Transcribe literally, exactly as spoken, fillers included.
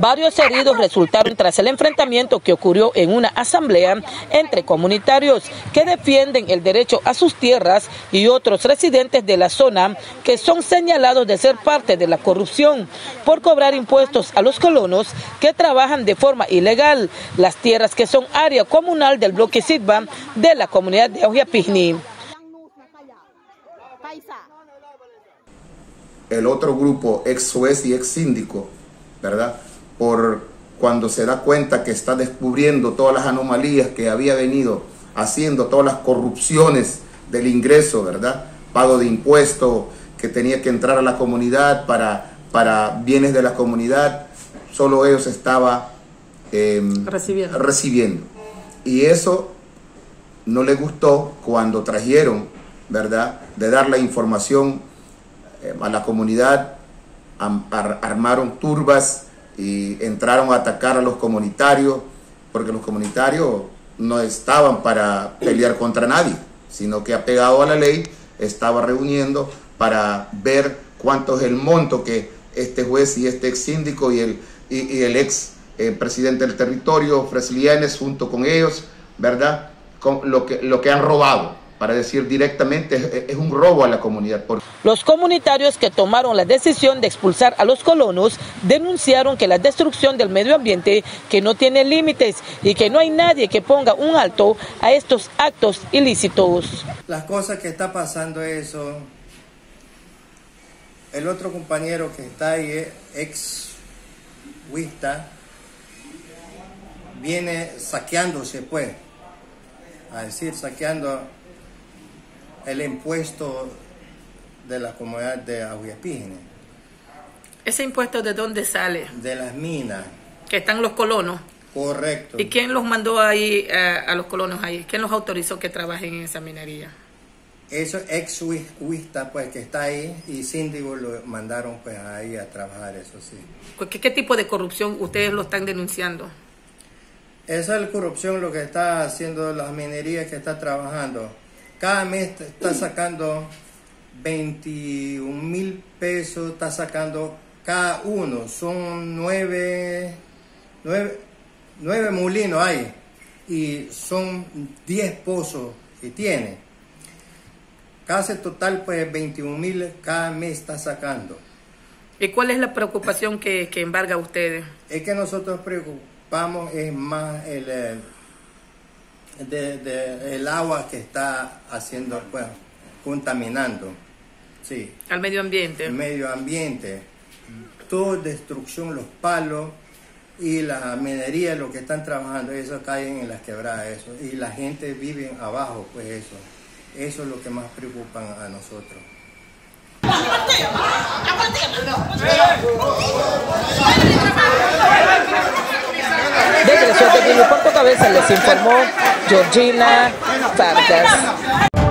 Varios heridos resultaron tras el enfrentamiento que ocurrió en una asamblea entre comunitarios que defienden el derecho a sus tierras y otros residentes de la zona que son señalados de ser parte de la corrupción por cobrar impuestos a los colonos que trabajan de forma ilegal las tierras que son área comunal del bloque Sigba de la comunidad de Ahuiapijní. El otro grupo, ex juez y ex síndico, ¿verdad? Por cuando se da cuenta que está descubriendo todas las anomalías que había venido haciendo, todas las corrupciones del ingreso, ¿verdad? Pago de impuestos que tenía que entrar a la comunidad para, para bienes de la comunidad, solo ellos estaban eh, recibiendo. recibiendo. Y eso no les gustó cuando trajeron, ¿verdad? De dar la información eh, a la comunidad, am, ar, armaron turbas y entraron a atacar a los comunitarios, porque los comunitarios no estaban para pelear contra nadie, sino que apegado a la ley estaba reuniendo para ver cuánto es el monto que este juez y este ex síndico y el, y, y el ex eh, presidente del territorio, Freslienes, junto con ellos, ¿verdad? Con lo, que, lo que han robado. Para decir directamente, es, es un robo a la comunidad. Los comunitarios que tomaron la decisión de expulsar a los colonos denunciaron que la destrucción del medio ambiente que no tiene límites y que no hay nadie que ponga un alto a estos actos ilícitos. Las cosas que está pasando eso, el otro compañero que está ahí, ex huista, viene saqueándose pues, a decir, saqueando el impuesto de la comunidad de Ahuiapijní. ¿Ese impuesto de dónde sale? De las minas. Que están los colonos. Correcto. ¿Y quién los mandó ahí a, a los colonos ahí? ¿Quién los autorizó que trabajen en esa minería? Eso ex huista pues que está ahí y síndico lo mandaron pues ahí a trabajar, eso sí. ¿Qué, qué tipo de corrupción ustedes lo están denunciando? Esa es la corrupción, lo que está haciendo las minerías que está trabajando. Cada mes está sacando veintiún mil pesos, está sacando cada uno. Son nueve, nueve, nueve molinos hay y son diez pozos que tiene. Casi total pues veintiún mil cada mes está sacando. ¿Y cuál es la preocupación que, que embarga a ustedes? Es que nosotros preocupamos es más el... el De, de el agua que está haciendo, pues, contaminando, sí. Al medio ambiente. El medio ambiente, toda destrucción, los palos y la minería, lo que están trabajando, eso caen en las quebradas, eso, y la gente vive abajo, pues eso, eso es lo que más preocupa a nosotros. Desde el sur de Puerto Cabeza les informó Georgina Vargas.